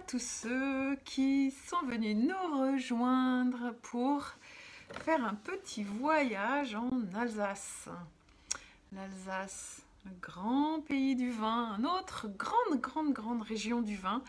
tous ceux qui sont venus nous rejoindre pour faire un petit voyage en Alsace. L'Alsace, le grand pays du vin, une autre grande région du vin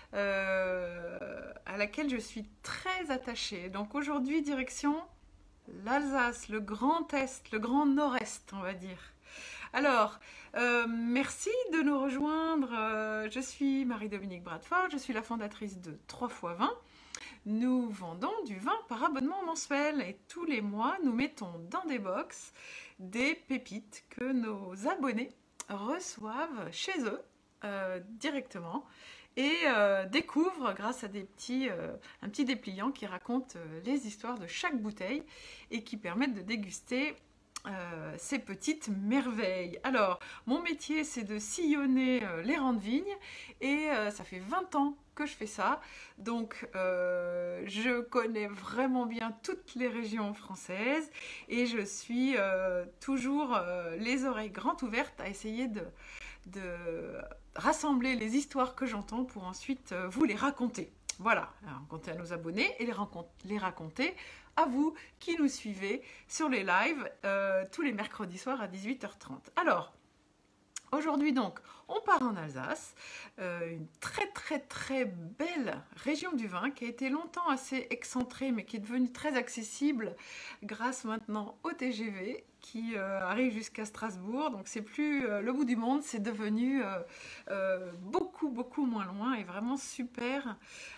à laquelle je suis très attachée. Donc aujourd'hui, direction l'Alsace, le Grand Est, le Grand Nord-Est, on va dire. Alors, merci de nous rejoindre. Je suis Marie-Dominique Bradford, je suis la fondatrice de 3 fois 20. Nous vendons du vin par abonnement mensuel et tous les mois, nous mettons dans des box des pépites que nos abonnés reçoivent chez eux directement et découvrent grâce à un petit dépliant qui raconte les histoires de chaque bouteille et qui permettent de déguster ces petites merveilles. Alors, mon métier, c'est de sillonner les rangs de vignes et ça fait 20 ans que je fais ça. Donc, je connais vraiment bien toutes les régions françaises et je suis toujours les oreilles grandes ouvertes à essayer de rassembler les histoires que j'entends pour ensuite vous les raconter. Voilà, raconter à nos abonnés et les raconter à vous qui nous suivez sur les lives tous les mercredis soirs à 18h30. Alors, aujourd'hui donc, on part en Alsace, une très belle région du vin qui a été longtemps assez excentrée mais qui est devenue très accessible grâce maintenant au TGV qui arrive jusqu'à Strasbourg. Donc c'est plus le bout du monde, c'est devenu beaucoup moins loin et vraiment super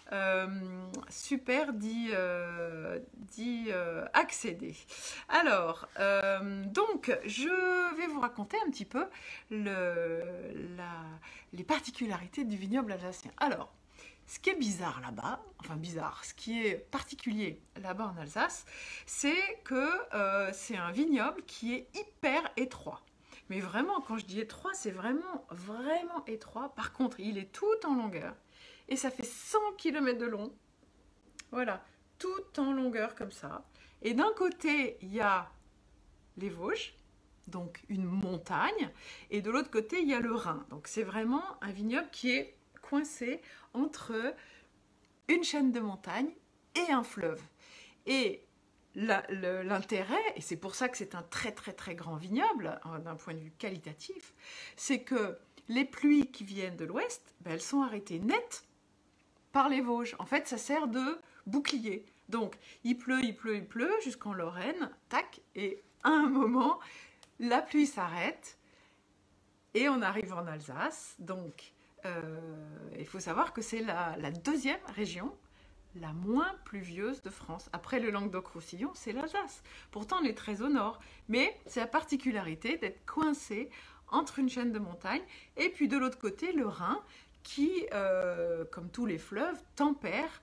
d'y accéder. Alors, donc je vais vous raconter un petit peu les particularités du vignoble alsacien. Alors, ce qui est bizarre là-bas, enfin bizarre, ce qui est particulier là-bas en Alsace, c'est que c'est un vignoble qui est hyper étroit. Mais vraiment, quand je dis étroit, c'est vraiment étroit. Par contre, il est tout en longueur et ça fait 100 km de long. Voilà, tout en longueur comme ça. Et d'un côté, il y a les Vosges, donc une montagne, et de l'autre côté, il y a le Rhin. Donc c'est vraiment un vignoble qui est coincé entre une chaîne de montagnes et un fleuve. Et l'intérêt, et c'est pour ça que c'est un très grand vignoble d'un point de vue qualitatif, c'est que les pluies qui viennent de l'ouest, ben, elles sont arrêtées net par les Vosges. En fait, ça sert de bouclier. Donc, il pleut jusqu'en Lorraine, tac, et à un moment, la pluie s'arrête et on arrive en Alsace. Donc, il faut savoir que c'est la deuxième région la moins pluvieuse de France. Après le Languedoc-Roussillon, c'est l'Alsace. Pourtant, on est très au nord. Mais c'est la particularité d'être coincé entre une chaîne de montagnes et puis de l'autre côté, le Rhin, qui, comme tous les fleuves, tempère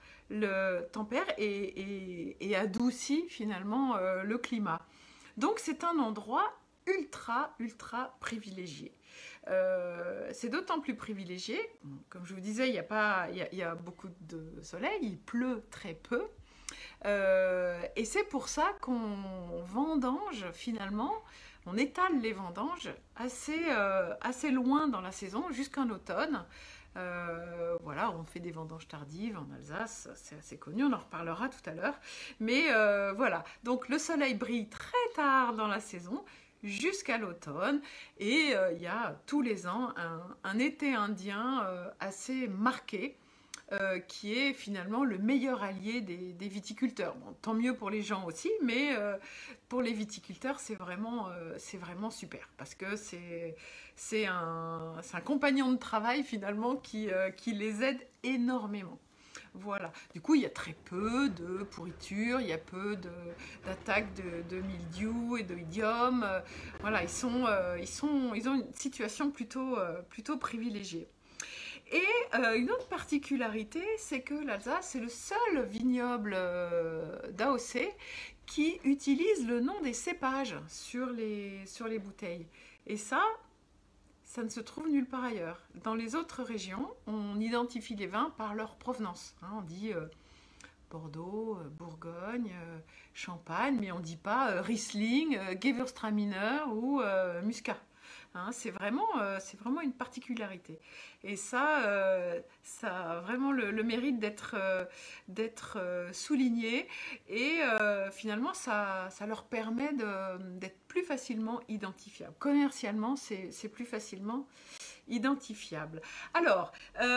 et adoucit finalement le climat. Donc c'est un endroit ultra privilégié. C'est d'autant plus privilégié, comme je vous disais, il y a beaucoup de soleil, il pleut très peu, et c'est pour ça qu'on vendange finalement, on étale les vendanges assez loin dans la saison, jusqu'en automne. Voilà, on fait des vendanges tardives en Alsace, c'est assez connu, on en reparlera tout à l'heure. Mais voilà, donc le soleil brille très tard dans la saison, jusqu'à l'automne, et il y a tous les ans un été indien assez marqué, qui est finalement le meilleur allié des viticulteurs. Bon, tant mieux pour les gens aussi, mais pour les viticulteurs, c'est vraiment super, parce que c'est un compagnon de travail finalement qui les aide énormément. Voilà. Du coup, il y a très peu de pourriture, il y a peu d'attaques de mildiou et d'oïdium. Voilà, ils ont une situation plutôt privilégiée. Et une autre particularité, c'est que l'Alsace est le seul vignoble d'AOC qui utilise le nom des cépages sur les bouteilles. Et ça ne se trouve nulle part ailleurs. Dans les autres régions, on identifie les vins par leur provenance. Hein, on dit Bordeaux, Bourgogne, Champagne, mais on ne dit pas Riesling, Gewürztraminer ou Muscat. hein. C'est vraiment une particularité. Et ça a vraiment le mérite d'être souligné. Et finalement, ça leur permet d'être plus facilement identifiables. Commercialement, c'est plus facilement identifiable. Alors,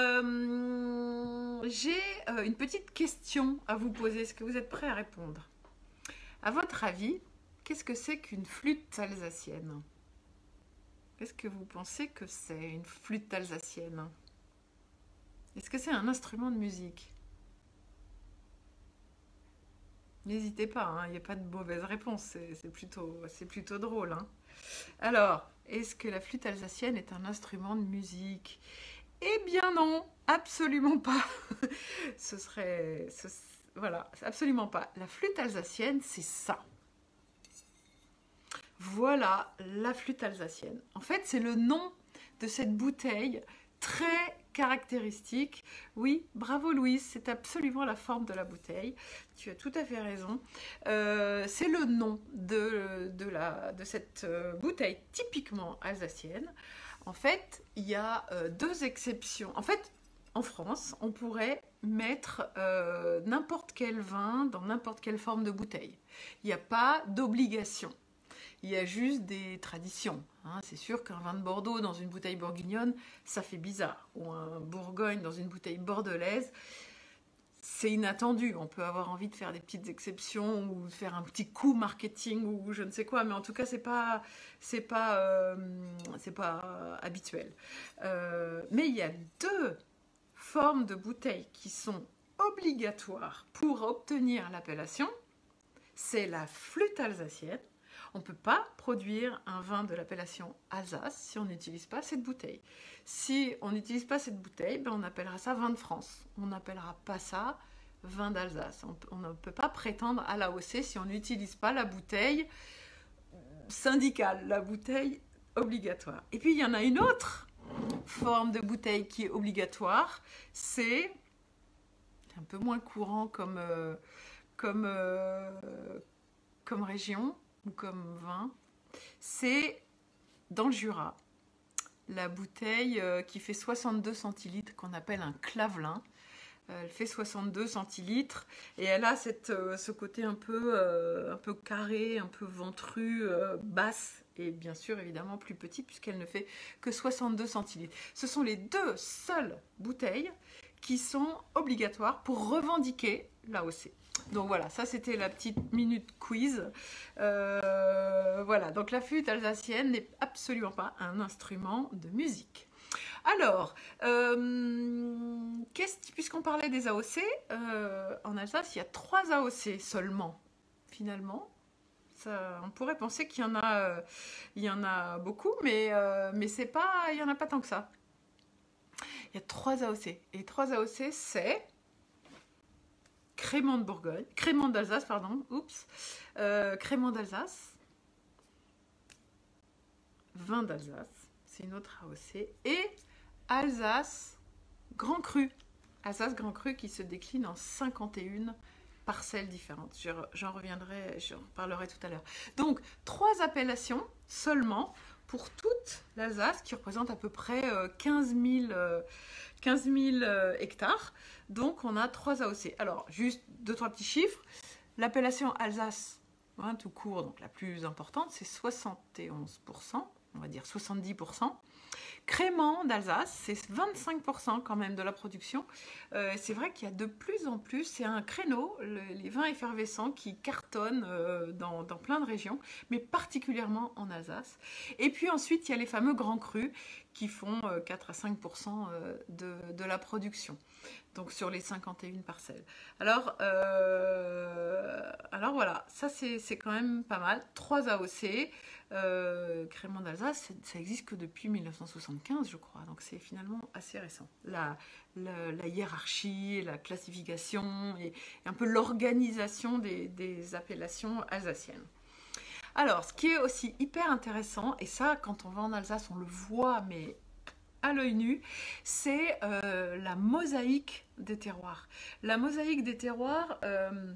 j'ai une petite question à vous poser. Est-ce que vous êtes prêts à répondre? À votre avis, qu'est-ce que c'est qu'une flûte alsacienne? Qu'est-ce que vous pensez que c'est une flûte alsacienne? Est-ce que c'est un instrument de musique? N'hésitez pas, hein, il n'y a pas de mauvaise réponse, c'est plutôt drôle, hein. Alors, est-ce que la flûte alsacienne est un instrument de musique? Eh bien non, absolument pas. Voilà, absolument pas. La flûte alsacienne, c'est ça. Voilà la flûte alsacienne. En fait, c'est le nom de cette bouteille très caractéristique. Oui, bravo Louise, c'est absolument la forme de la bouteille. Tu as tout à fait raison. C'est le nom de cette bouteille typiquement alsacienne. En fait, il y a deux exceptions. En fait, en France, on pourrait mettre n'importe quel vin dans n'importe quelle forme de bouteille. Il n'y a pas d'obligation. Il y a juste des traditions, hein. C'est sûr qu'un vin de Bordeaux dans une bouteille bourguignonne, ça fait bizarre. Ou un Bourgogne dans une bouteille bordelaise, c'est inattendu. On peut avoir envie de faire des petites exceptions ou de faire un petit coup marketing ou je ne sais quoi, mais en tout cas, c'est pas habituel. Mais il y a deux formes de bouteilles qui sont obligatoires pour obtenir l'appellation. C'est la flûte alsacienne. On ne peut pas produire un vin de l'appellation Alsace si on n'utilise pas cette bouteille. Si on n'utilise pas cette bouteille, ben on appellera ça vin de France. On n'appellera pas ça vin d'Alsace. On ne peut pas prétendre à l'AOC si on n'utilise pas la bouteille syndicale, la bouteille obligatoire. Et puis il y en a une autre forme de bouteille qui est obligatoire. C'est un peu moins courant comme région ou comme vin, c'est dans le Jura, la bouteille qui fait 62 centilitres, qu'on appelle un clavelin. Elle fait 62 centilitres et elle a ce côté un peu carré, un peu ventru, basse et bien sûr évidemment plus petite puisqu'elle ne fait que 62 centilitres. Ce sont les deux seules bouteilles qui sont obligatoires pour revendiquer l'AOC. Donc voilà, ça c'était la petite minute quiz. Voilà, donc la flûte alsacienne n'est absolument pas un instrument de musique. Alors, puisqu'on parlait des AOC, en Alsace, il y a 3 AOC seulement, finalement. Ça, on pourrait penser qu'il y en a beaucoup, mais il n'y en a pas tant que ça. Il y a 3 AOC. Et 3 AOC, c'est Crémant de Bourgogne, Crémant d'Alsace, pardon, Crémant d'Alsace, vin d'Alsace, c'est une autre AOC, et Alsace Grand Cru. Alsace Grand Cru qui se décline en 51 parcelles différentes. J'en reparlerai tout à l'heure. Donc, 3 appellations seulement pour toute l'Alsace qui représente à peu près 15 000 hectares. Donc, on a 3 AOC. Alors, juste 2-3 petits chiffres. L'appellation Alsace, hein, tout court, donc la plus importante, c'est 71%, on va dire 70%. Crémant d'Alsace, c'est 25% quand même de la production. C'est vrai qu'il y a de plus en plus, c'est un créneau, les vins effervescents qui cartonnent dans plein de régions, mais particulièrement en Alsace. Et puis ensuite, il y a les fameux grands crus qui font 4 à 5% de la production. Donc sur les 51 parcelles. Alors voilà, ça c'est quand même pas mal. 3 AOC, Crémant d'Alsace, ça existe que depuis 1975, je crois. Donc c'est finalement assez récent. La hiérarchie, la classification et un peu l'organisation des appellations alsaciennes. Alors, ce qui est aussi hyper intéressant, et ça, quand on va en Alsace, on le voit, mais à l'œil nu, c'est la mosaïque des terroirs. La mosaïque des terroirs,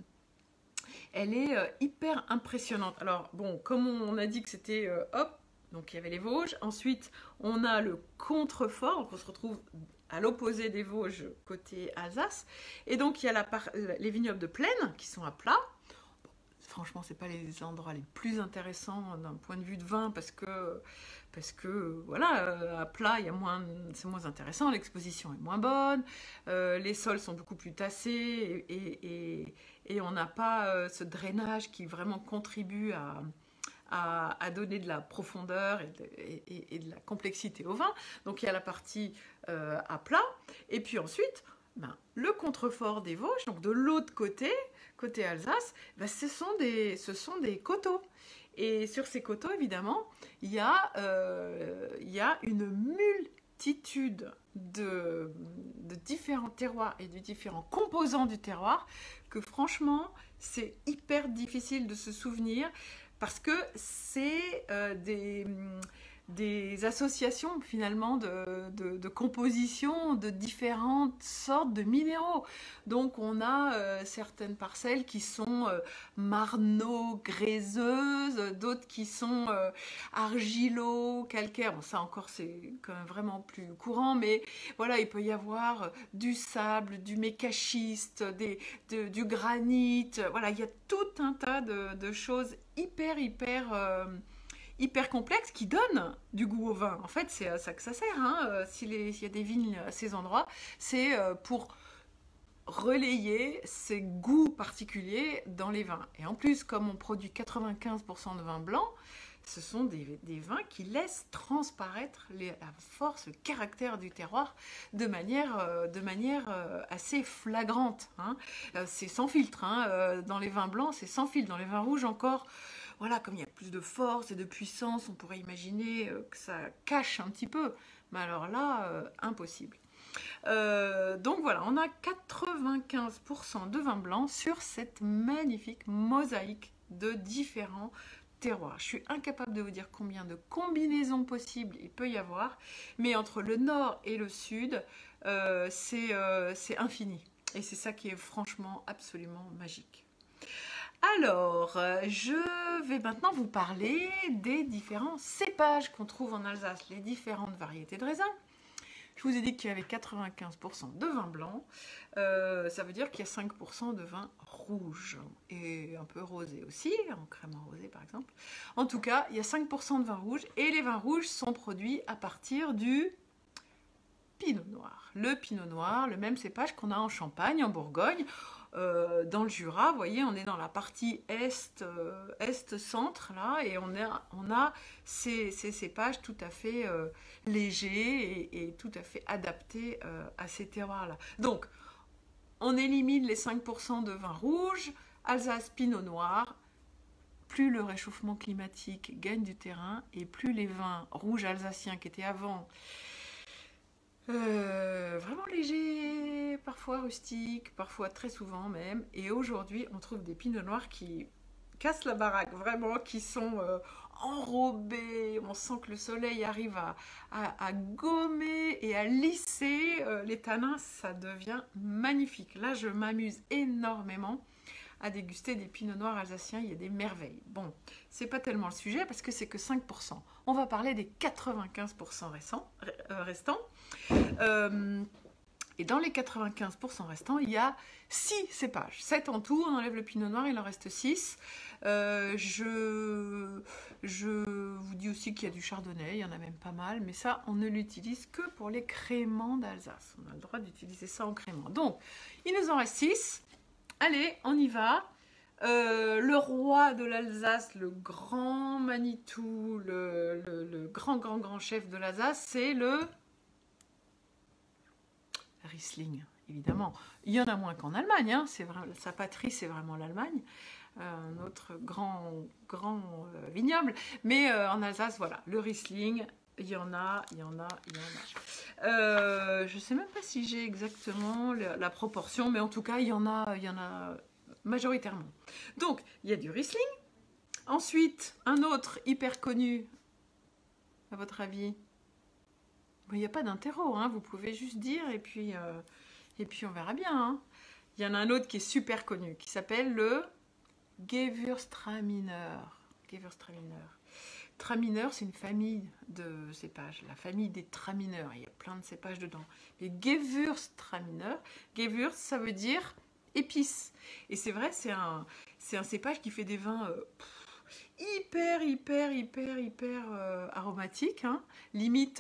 elle est hyper impressionnante. Alors, bon, comme on a dit que c'était, Donc il y avait les Vosges. Ensuite, on a le contrefort, donc on se retrouve à l'opposé des Vosges, côté Alsace. Et donc il y a les vignobles de plaine qui sont à plat. Franchement, c'est pas les endroits les plus intéressants d'un point de vue de vin parce que voilà, à plat, c'est moins intéressant, l'exposition est moins bonne, les sols sont beaucoup plus tassés et on n'a pas ce drainage qui vraiment contribue à donner de la profondeur et de la complexité au vin. Donc il y a la partie à plat, et puis ensuite, le contrefort des Vosges, donc de l'autre côté Alsace, ce sont des coteaux. Et sur ces coteaux, évidemment, il y a une multitude de différents terroirs et de différents composants du terroir que franchement, c'est hyper difficile de se souvenir parce que c'est des associations finalement de composition de différentes sortes de minéraux. Donc on a certaines parcelles qui sont marno-gréseuses, d'autres qui sont argilo-calcaires. Bon, ça encore c'est quand même vraiment plus courant, mais voilà, il peut y avoir du sable, du mécachiste, du granit. Voilà, il y a tout un tas de choses hyper complexe qui donne du goût au vin. En fait, c'est à ça que ça sert. Hein. S'il y a des vignes à ces endroits, c'est pour relayer ces goûts particuliers dans les vins. Et en plus, comme on produit 95% de vin blanc, ce sont des vins qui laissent transparaître la force, le caractère du terroir de manière assez flagrante. Hein. C'est sans filtre. Hein. Dans les vins blancs, c'est sans filtre. Dans les vins rouges, encore, voilà, comme il y a plus de force et de puissance, on pourrait imaginer que ça cache un petit peu. Mais alors là, impossible. Donc voilà, on a 95% de vin blanc sur cette magnifique mosaïque de différents terroirs. Je suis incapable de vous dire combien de combinaisons possibles il peut y avoir, mais entre le nord et le sud, c'est infini. Et c'est ça qui est franchement absolument magique. Alors, je vais maintenant vous parler des différents cépages qu'on trouve en Alsace, les différentes variétés de raisins. Je vous ai dit qu'il y avait 95% de vin blanc, ça veut dire qu'il y a 5% de vin rouge et un peu rosé aussi, en crément rosé par exemple. En tout cas, il y a 5% de vin rouge et les vins rouges sont produits à partir du pinot noir. Le pinot noir, le même cépage qu'on a en Champagne, en Bourgogne, dans le Jura, vous voyez, on est dans la partie est-centre, là, et on a ces cépages tout à fait légers et tout à fait adaptés à ces terroirs-là. Donc, on élimine les 5% de vin rouge, Alsace Pinot Noir. Plus le réchauffement climatique gagne du terrain, et plus les vins rouges alsaciens qui étaient avant vraiment légers, parfois rustiques, parfois très souvent même, et aujourd'hui on trouve des pinots noirs qui cassent la baraque, vraiment, qui sont enrobés, on sent que le soleil arrive à gommer et à lisser les tanins, ça devient magnifique. Là je m'amuse énormément à déguster des pinots noirs alsaciens, il y a des merveilles. Bon, c'est pas tellement le sujet parce que c'est que 5%. On va parler des 95% restants. Et dans les 95% restants, il y a 6 cépages. 7 en tout, on enlève le pinot noir, il en reste 6. Je vous dis aussi qu'il y a du chardonnay, il y en a même pas mal, mais ça, on ne l'utilise que pour les créments d'Alsace. On a le droit d'utiliser ça en crément. Donc, il nous en reste 6. Allez, on y va. Le roi de l'Alsace, le grand Manitou, le grand chef de l'Alsace, c'est le Riesling, évidemment. Il y en a moins qu'en Allemagne, hein. Sa patrie, c'est vraiment l'Allemagne, notre grand vignoble. Mais en Alsace, voilà, le Riesling, il y en a. Je ne sais même pas si j'ai exactement la proportion, mais en tout cas, il y en a majoritairement. Donc, il y a du Riesling. Ensuite, un autre hyper connu, à votre avis? Il n'y a pas d'interro, hein, vous pouvez juste dire et puis on verra bien. Hein. Il y en a un autre qui est super connu, qui s'appelle le Gewürztraminer. Gewürztraminer. Traminer, c'est une famille de cépages, la famille des tramineurs. Il y a plein de cépages dedans. Mais Gewürztraminer, Gewürz, ça veut dire épice. Et c'est vrai, c'est un cépage qui fait des vins hyper aromatiques, hein. Limite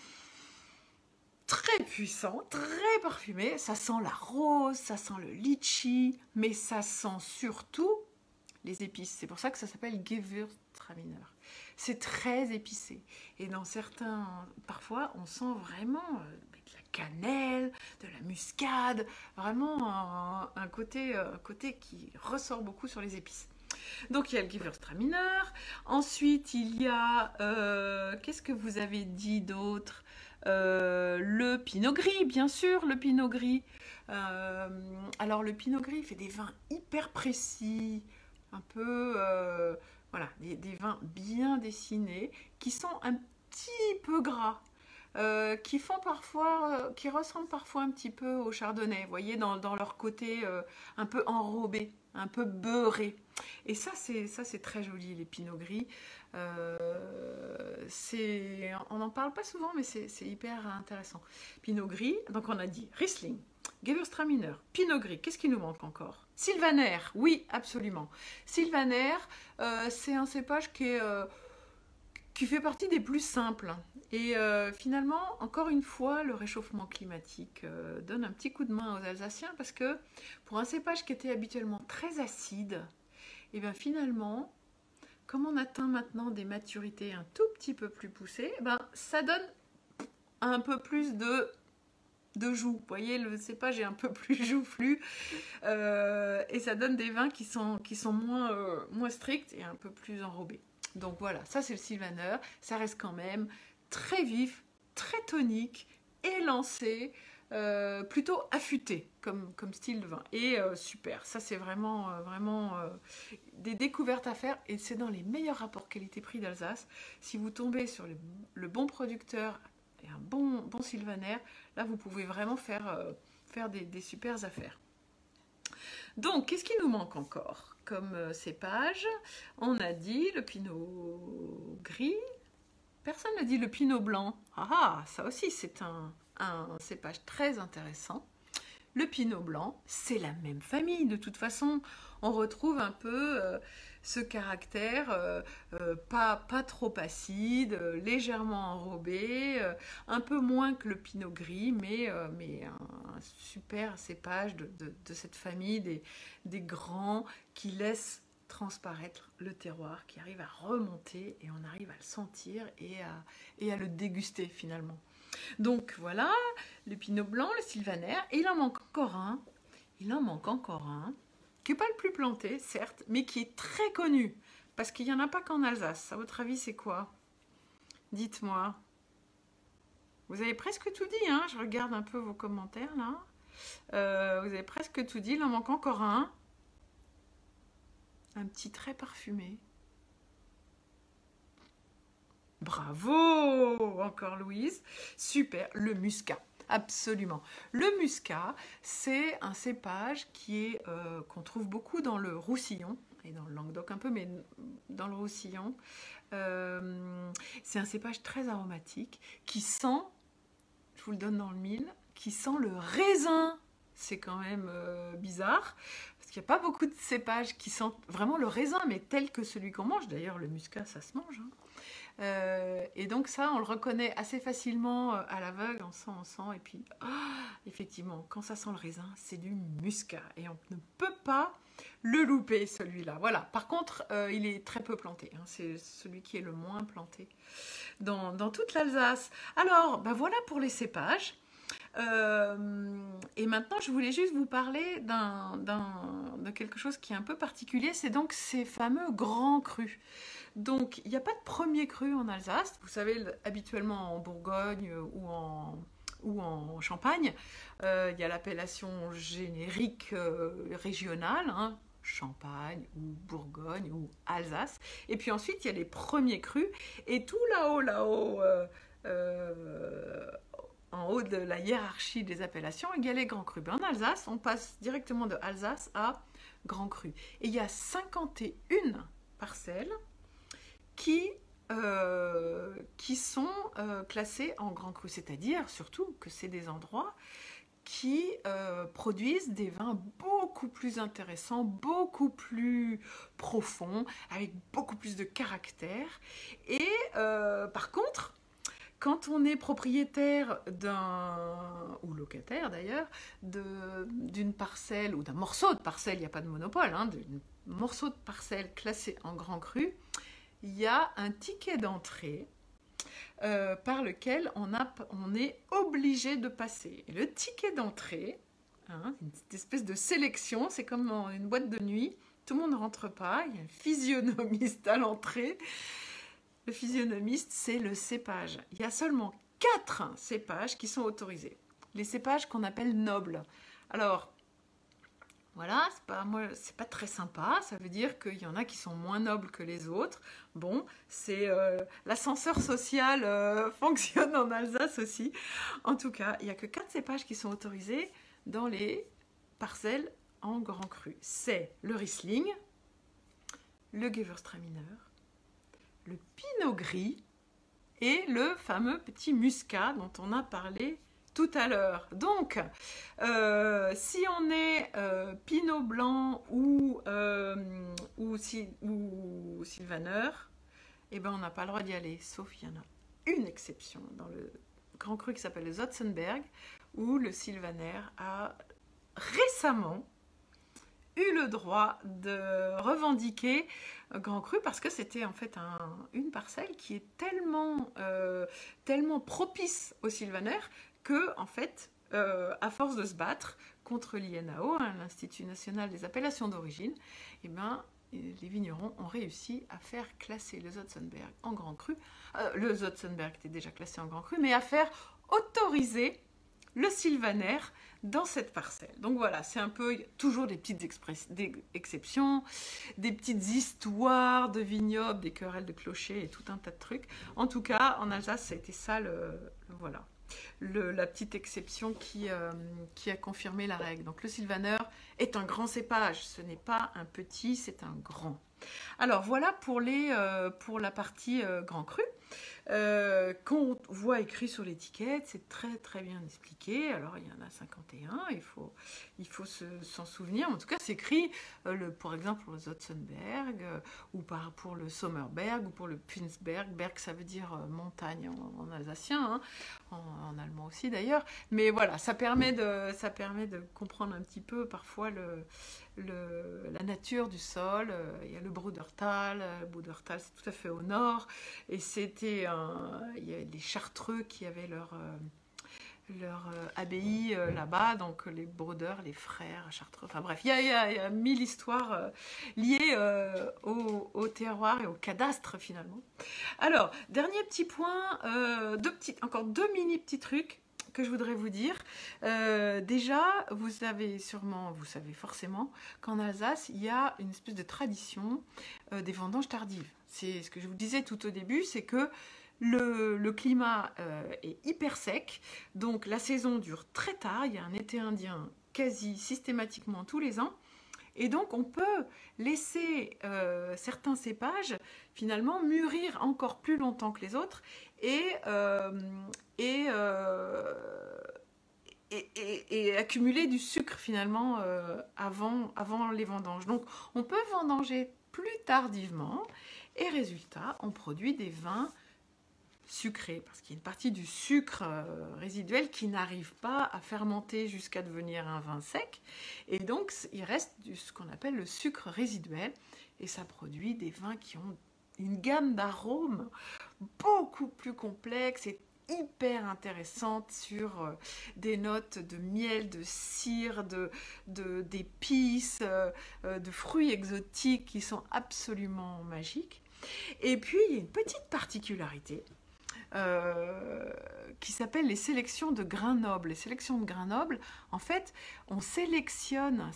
très puissant, très parfumé. Ça sent la rose, ça sent le litchi, mais ça sent surtout les épices. C'est pour ça que ça s'appelle Gewürztraminer. C'est très épicé. Et dans certains, parfois, on sent vraiment de la cannelle, de la muscade, vraiment un côté qui ressort beaucoup sur les épices. Donc il y a le Gewürztraminer. Ensuite, il y a, qu'est-ce que vous avez dit d'autre? Le Pinot Gris, bien sûr, le Pinot Gris. Alors le Pinot Gris fait des vins hyper précis, un peu, voilà, des vins bien dessinés, qui sont un petit peu gras, qui font parfois, qui ressemblent parfois un petit peu au chardonnay, vous voyez, dans leur côté un peu enrobé, un peu beurré. Et ça c'est très joli, les Pinot Gris. On n'en parle pas souvent, mais c'est hyper intéressant. Pinot Gris, donc on a dit Riesling, Gewürztraminer, Pinot Gris. Qu'est-ce qui nous manque encore? Sylvaner, oui, absolument. Sylvaner, c'est un cépage qui fait partie des plus simples. Et finalement, encore une fois, le réchauffement climatique donne un petit coup de main aux Alsaciens, parce que pour un cépage qui était habituellement très acide, et bien finalement, comme on atteint maintenant des maturités un tout petit peu plus poussées, ben, ça donne un peu plus de joux. Vous voyez, le cépage est un peu plus joufflu et ça donne des vins qui sont moins stricts et un peu plus enrobés. Donc voilà, ça c'est le Sylvaner. Ça reste quand même très vif, très tonique, élancé, plutôt affûté comme style de vin. Et super, ça c'est vraiment des découvertes à faire, et c'est dans les meilleurs rapports qualité-prix d'Alsace. Si vous tombez sur le bon producteur et un bon Sylvaner, là vous pouvez vraiment faire des super affaires. Donc, qu'est-ce qui nous manque encore comme cépage? On a dit le Pinot Gris. Personne n'a dit le Pinot Blanc. Ah, ça aussi, c'est un cépage très intéressant. Le Pinot Blanc, c'est la même famille. De toute façon, on retrouve un peu ce caractère pas trop acide, légèrement enrobé, un peu moins que le Pinot Gris, mais un super cépage de cette famille des grands qui laissent transparaître le terroir, qui arrive à remonter, et on arrive à le sentir et à le déguster finalement. Donc voilà, le Pinot Blanc, le Sylvaner, et il en manque encore un, qui n'est pas le plus planté, certes, mais qui est très connu, parce qu'il n'y en a pas qu'en Alsace. À votre avis, c'est quoi? Dites-moi. Vous avez presque tout dit, hein? Je regarde un peu vos commentaires, là. Vous avez presque tout dit, il en manque encore un. Un petit très parfumé. Bravo! Encore Louise. Super, le muscat. Absolument. Le muscat, c'est un cépage qu'on trouve beaucoup dans le Roussillon, et dans le Languedoc un peu, mais dans le Roussillon. C'est un cépage très aromatique qui sent, je vous le donne dans le mille, qui sent le raisin. C'est quand même bizarre, parce qu'il n'y a pas beaucoup de cépages qui sentent vraiment le raisin, mais tel que celui qu'on mange. D'ailleurs, le muscat, ça se mange, hein. Et donc ça, on le reconnaît assez facilement à l'aveugle, on sent, et puis effectivement, quand ça sent le raisin, c'est du muscat, et on ne peut pas le louper, celui-là. Voilà. Par contre, il est très peu planté, hein. C'est celui qui est le moins planté dans toute l'Alsace. Alors, ben voilà pour les cépages. Et maintenant, je voulais juste vous parler de quelque chose qui est un peu particulier, c'est donc ces fameux grands crus. Donc, il n'y a pas de premier cru en Alsace. Vous savez, habituellement en Bourgogne ou en Champagne, il y a l'appellation générique régionale, hein, Champagne ou Bourgogne ou Alsace. Et puis ensuite, il y a les premiers crus. Et tout là-haut, en haut de la hiérarchie des appellations, il y a les grands crus. En Alsace, on passe directement de Alsace à grands crus. Et il y a 51 parcelles qui sont classés en Grand Cru, c'est-à-dire surtout que c'est des endroits qui produisent des vins beaucoup plus intéressants, beaucoup plus profonds, avec beaucoup plus de caractère. Et par contre, quand on est propriétaire ou locataire d'ailleurs, d'une parcelle ou d'un morceau de parcelle, il n'y a pas de monopole, hein, d'un morceau de parcelle classé en Grand Cru, il y a un ticket d'entrée par lequel on est obligé de passer. Et le ticket d'entrée, hein, une espèce de sélection, c'est comme dans une boîte de nuit, tout le monde ne rentre pas, il y a un physionomiste à l'entrée. Le physionomiste, c'est le cépage. Il y a seulement 4 cépages qui sont autorisés. Les cépages qu'on appelle nobles. Alors, voilà, c'est pas très sympa. Ça veut dire qu'il y en a qui sont moins nobles que les autres. Bon, c'est l'ascenseur social fonctionne en Alsace aussi. En tout cas, il n'y a que 4 cépages qui sont autorisés dans les parcelles en Grand Cru. C'est le Riesling, le Gewürztraminer, le Pinot Gris et le fameux petit Muscat dont on a parlé tout à l'heure. Donc, si on est Pinot Blanc ou Sylvaner, eh ben on n'a pas le droit d'y aller, sauf il y en a une exception dans le Grand Cru qui s'appelle le Zotzenberg, où le Sylvaner a récemment eu le droit de revendiquer Grand Cru parce que c'était en fait une parcelle qui est tellement propice au Sylvaner que, en fait, à force de se battre contre l'INAO, hein, l'Institut National des Appellations d'Origine, eh ben, les vignerons ont réussi à faire classer le Zotzenberg en Grand Cru. Le Zotzenberg était déjà classé en Grand Cru, mais à faire autoriser le Sylvaner dans cette parcelle. Donc voilà, c'est un peu toujours des petites exceptions, des petites histoires de vignobles, des querelles de clochers et tout un tas de trucs. En tout cas, en Alsace, ça a été ça voilà. La petite exception qui a confirmé la règle. Donc le Sylvaner est un grand cépage, ce n'est pas un petit, c'est un grand. Alors voilà pour la partie Grand Cru. Qu'on voit écrit sur l'étiquette, c'est très très bien expliqué. Alors il y en a 51, il faut s'en souvenir. En tout cas, c'est écrit, par exemple, pour le Zotzenberg, ou pour le Sommerberg, ou pour le Pfinsberg. Berg, ça veut dire montagne en alsacien, hein, en allemand aussi d'ailleurs. Mais voilà, ça permet de comprendre un petit peu parfois la nature du sol. Il y a le Brudertal. Le Brudertal, c'est tout à fait au nord. Et il y a les Chartreux qui avaient leur abbaye là-bas, donc les Brodeurs, les frères Chartreux. Enfin bref, il y a 1000 histoires liées au terroir et au cadastre finalement. Alors, dernier petit point, encore deux mini petits trucs que je voudrais vous dire. Déjà, vous savez forcément qu'en Alsace, il y a une espèce de tradition des vendanges tardives. C'est ce que je vous disais tout au début, c'est que le climat est hyper sec, donc la saison dure très tard, il y a un été indien quasi systématiquement tous les ans, et donc on peut laisser certains cépages finalement mûrir encore plus longtemps que les autres et accumuler du sucre finalement avant les vendanges. Donc on peut vendanger plus tardivement et résultat, on produit des vins sucré, parce qu'il y a une partie du sucre résiduel qui n'arrive pas à fermenter jusqu'à devenir un vin sec, et donc il reste ce qu'on appelle le sucre résiduel, et ça produit des vins qui ont une gamme d'arômes beaucoup plus complexe et hyper intéressante sur des notes de miel, de cire, d'épices, de fruits exotiques qui sont absolument magiques. Et puis il y a une petite particularité qui s'appelle les sélections de grains nobles. Les sélections de grains nobles, en fait, on sélectionne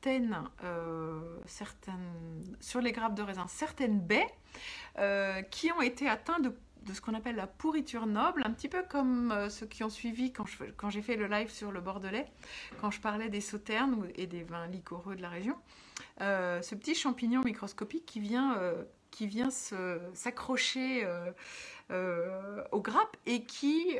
sur les grappes de raisin, certaines baies qui ont été atteintes de ce qu'on appelle la pourriture noble, un petit peu comme ceux qui ont suivi quand j'ai fait le live sur le Bordelais, quand je parlais des sauternes et des vins liquoreux de la région. Ce petit champignon microscopique qui vient qui vient s'accrocher aux grappes et qui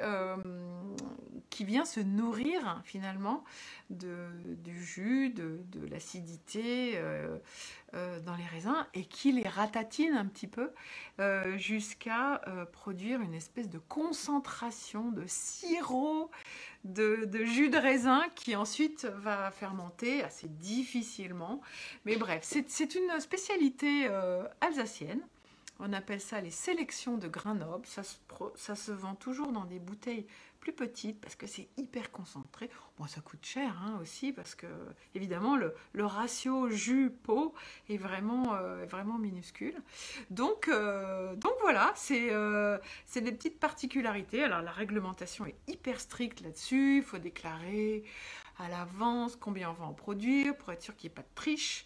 vient se nourrir finalement du jus, de l'acidité dans les raisins et qui les ratatine un petit peu jusqu'à produire une espèce de concentration de sirop de jus de raisin qui ensuite va fermenter assez difficilement. Mais bref, c'est une spécialité alsacienne. On appelle ça les sélections de grains nobles. Ça se vend toujours dans des bouteilles plus petites parce que c'est hyper concentré. Bon, ça coûte cher hein, aussi parce que, évidemment, le ratio jus-pot est vraiment minuscule. Donc voilà, c'est des petites particularités. Alors, la réglementation est hyper stricte là-dessus. Il faut déclarer à l'avance combien on va en produire pour être sûr qu'il n'y ait pas de triche.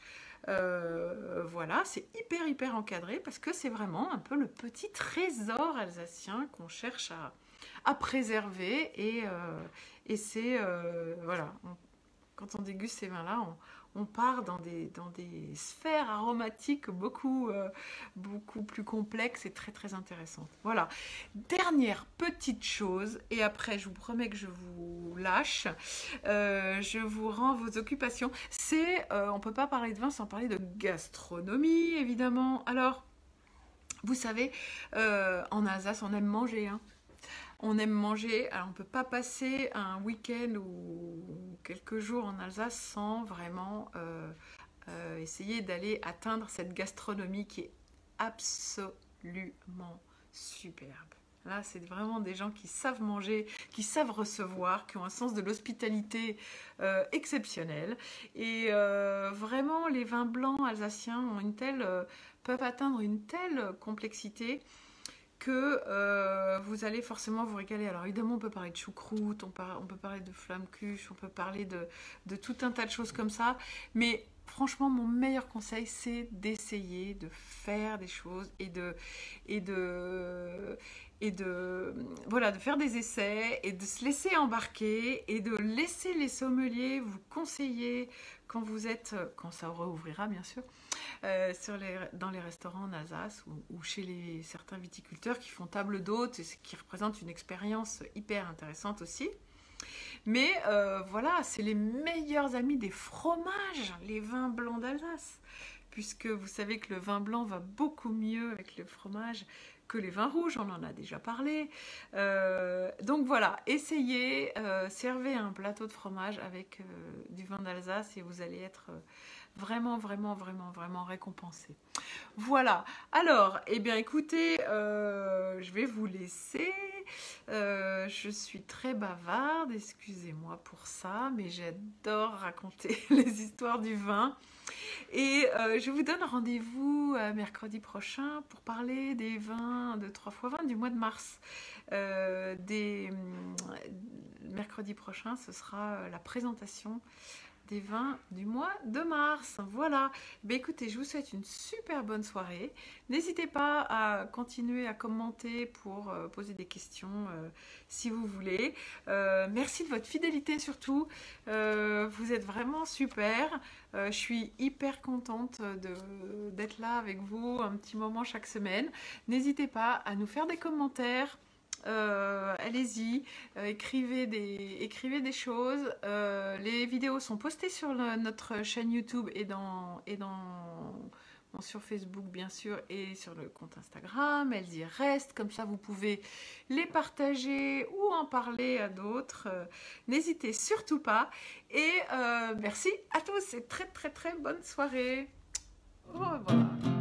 Voilà, c'est hyper encadré parce que c'est vraiment un peu le petit trésor alsacien qu'on cherche à préserver et c'est voilà, quand on déguste ces vins-là, on part dans des sphères aromatiques beaucoup plus complexes et très intéressantes. Voilà, dernière petite chose, et après je vous promets que je vous lâche, je vous rends vos occupations. On ne peut pas parler de vin sans parler de gastronomie, évidemment. Alors, vous savez, en Alsace, on aime manger, hein. On aime manger, alors on ne peut pas passer un week-end ou quelques jours en Alsace sans vraiment essayer d'aller atteindre cette gastronomie qui est absolument superbe. Là, c'est vraiment des gens qui savent manger, qui savent recevoir, qui ont un sens de l'hospitalité exceptionnel. Et vraiment, les vins blancs alsaciens peuvent atteindre une telle complexité que vous allez forcément vous régaler. Alors évidemment, on peut parler de choucroute, on peut parler de flamme-cuche, on peut parler de tout un tas de choses comme ça, mais franchement, mon meilleur conseil, c'est d'essayer de faire des choses et de faire des essais et de se laisser embarquer et de laisser les sommeliers vous conseiller quand ça réouvrira bien sûr, dans les restaurants en Alsace ou chez certains viticulteurs qui font table d'hôte, ce qui représente une expérience hyper intéressante aussi. Mais voilà, c'est les meilleurs amis des fromages, les vins blancs d'Alsace, puisque vous savez que le vin blanc va beaucoup mieux avec le fromage que les vins rouges, on en a déjà parlé. Donc voilà, essayez, servez un plateau de fromage avec du vin d'Alsace et vous allez être vraiment récompensé. Voilà, alors, eh bien écoutez, je vais vous laisser. Je suis très bavarde, excusez-moi pour ça, mais j'adore raconter les histoires du vin. Et je vous donne rendez-vous mercredi prochain pour parler des vins de 3x20 du mois de mars. Mercredi prochain, ce sera la présentation des vins du mois de mars. Voilà. Écoutez, je vous souhaite une super bonne soirée. N'hésitez pas à continuer à commenter pour poser des questions si vous voulez. Merci de votre fidélité surtout. Vous êtes vraiment super. Je suis hyper contente d'être là avec vous un petit moment chaque semaine. N'hésitez pas à nous faire des commentaires. Allez-y, écrivez des choses. Les vidéos sont postées sur notre chaîne YouTube et sur Facebook bien sûr et sur le compte Instagram. Elles y restent, comme ça vous pouvez les partager ou en parler à d'autres. N'hésitez surtout pas et merci à tous et très bonne soirée. Au revoir.